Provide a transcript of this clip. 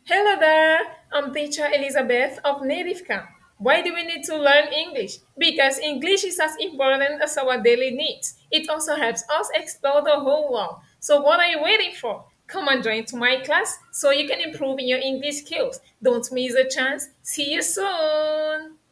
Hello there, I'm teacher Elizabeth of Native Camp. Why do we need to learn English? Because English is as important as our daily needs. It also helps us explore the whole world. So what are you waiting for? Come and join to my class so you can improve in your English skills. Don't miss a chance. See you soon.